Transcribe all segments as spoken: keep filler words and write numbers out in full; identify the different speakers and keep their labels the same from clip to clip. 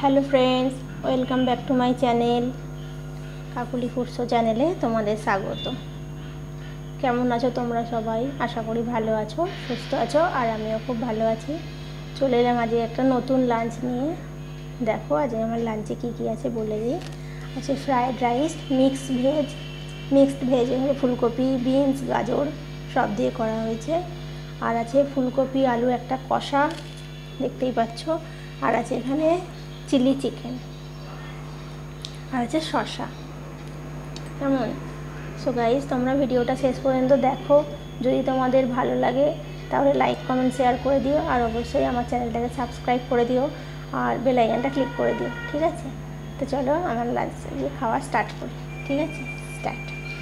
Speaker 1: Hello friends, welcome back to my channel Kakuli ফুডসো চ্যানেলে তোমাদের স্বাগত। কেমন আছো তোমরা সবাই? আশা করি ভালো আছো, সুস্থ আছো, আর আমিও খুব ভালো আছি। চলে এলাম আজকে একটা নতুন লাঞ্চ নিয়ে। দেখো আজকে আমার লাঞ্চে কী কী আছে বলে দিই। আছে fried rice, mix veg mixed veg এখানে ফুলকপি, বিনস, গাজর সব দিয়ে করা হয়েছে। আর আছে ফুলকপি আলু একটা কষা, দেখতেই পাচ্ছ। আর আছে এখানে চিলি চিকেন, আর আছে শসা। কেমন? সো গাইস, তোমরা ভিডিওটা শেষ পর্যন্ত দেখো। যদি তোমাদের ভালো লাগে তাহলে লাইক কমেন্ট শেয়ার করে দিও, আর অবশ্যই আমার চ্যানেলটাকে সাবস্ক্রাইব করে দিও, আর বেল আইকনটা ক্লিক করে দিও, ঠিক আছে? তো চলো আমার লাঞ্চ দিয়ে খাওয়া স্টার্ট করি, ঠিক আছে? স্টার্ট।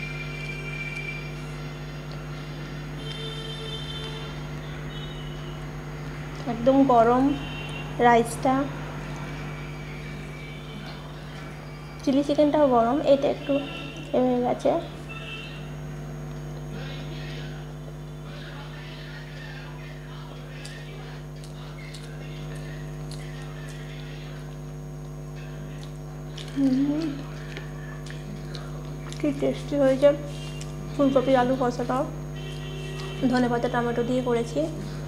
Speaker 1: একদম গরম রাইসটা, চিলি চিকেনটাও গরম, এটা একটু এ হয়ে গেছে। কি টেস্টি হয়েছে ফুলকপি আলু কষাটাও, ধনেপাতা টমেটো দিয়ে করেছি।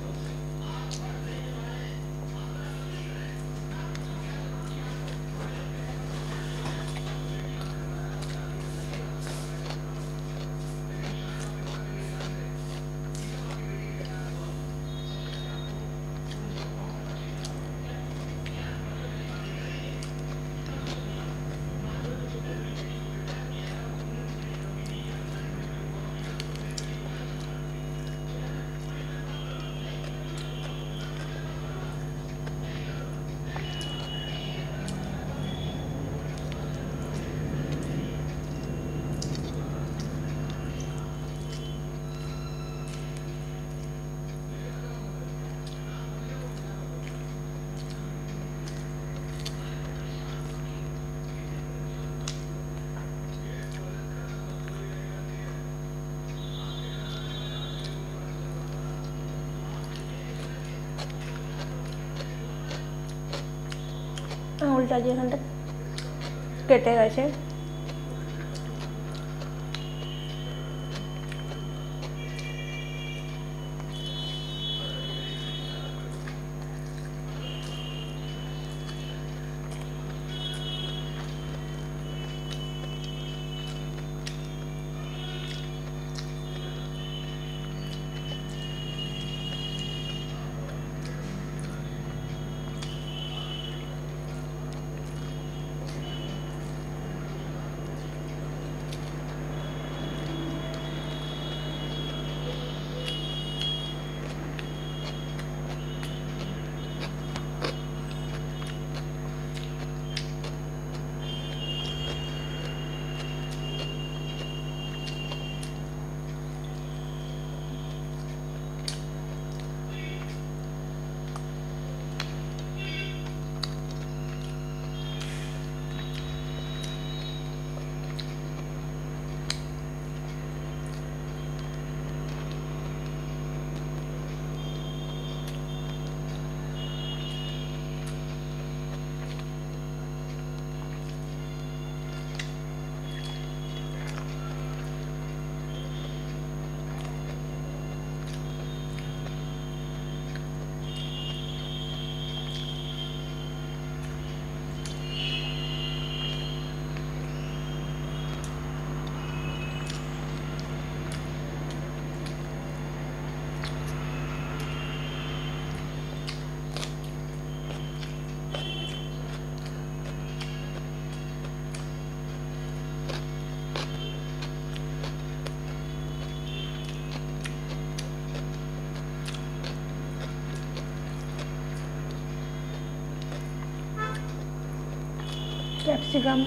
Speaker 1: আঙুলটা যে এখানটা কেটে গেছে, ক্যাপসিকাম,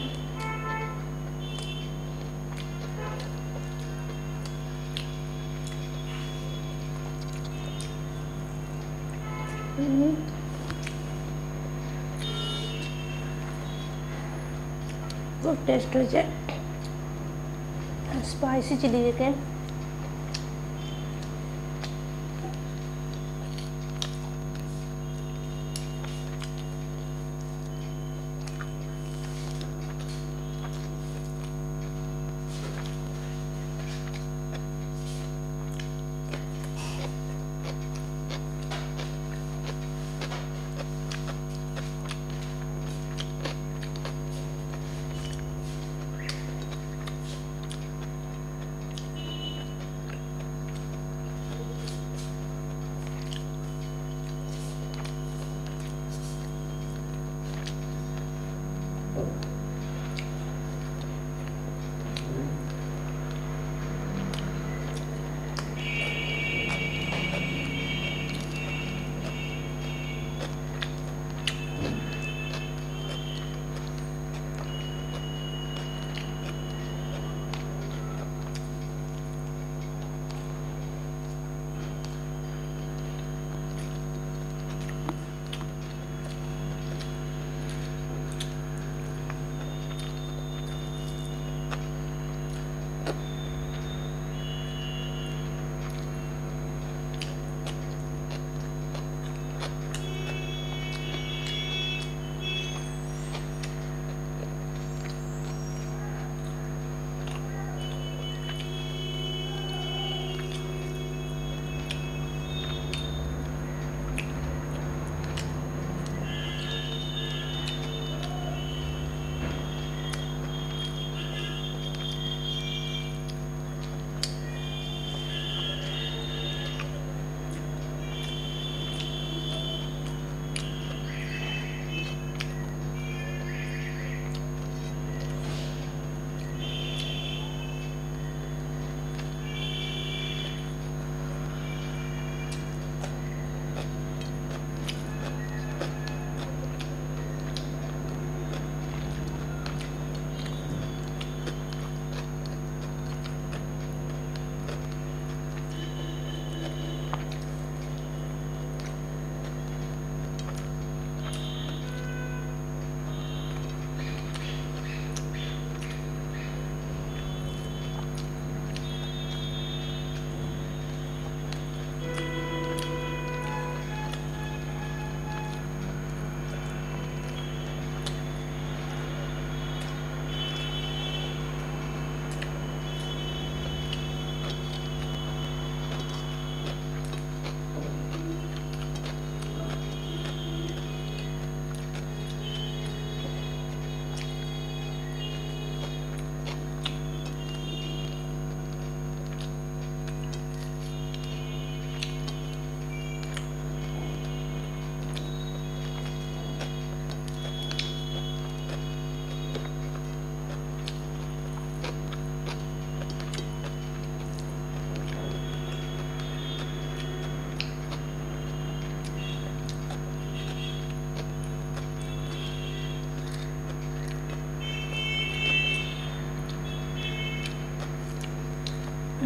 Speaker 1: খুব টেস্ট হয়েছে। স্পাইসি চিলি চিকেন,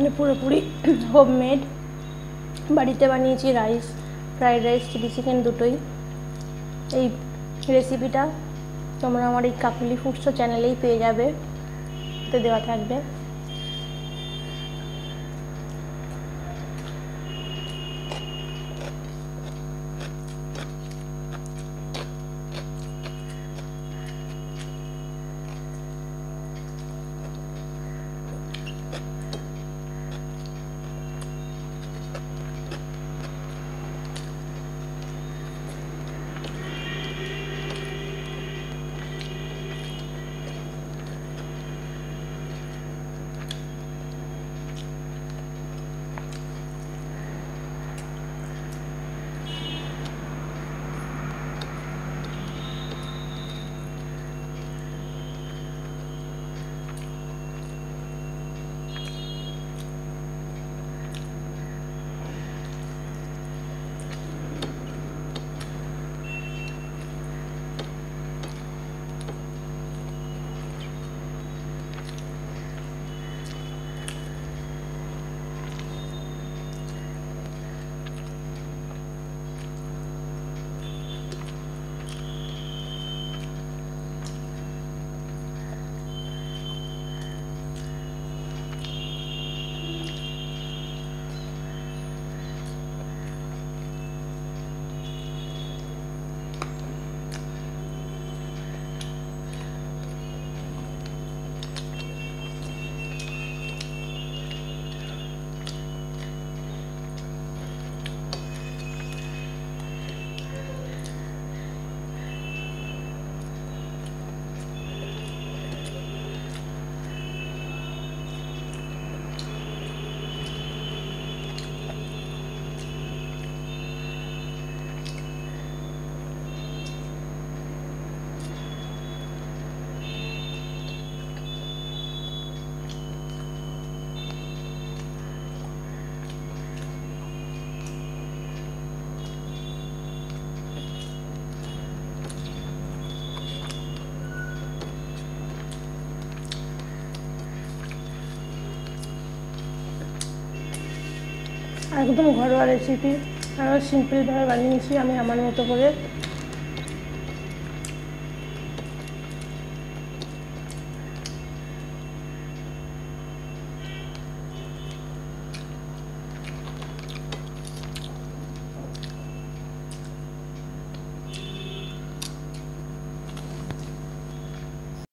Speaker 1: মানে পুরোপুরি হোমমেড, বাড়িতে বানিয়েছি rice, fried rice, chilli chicken দুটোই। এই রেসিপিটা তোমরা আমার এই কাকুলি ফুডস চ্যানেলেই পেয়ে যাবে, তো দেওয়া থাকবে। একদম ঘরোয়া রেসিপি, আরও সিম্পলভাবে বানিয়ে নিয়েছি আমি আমার মতো করে।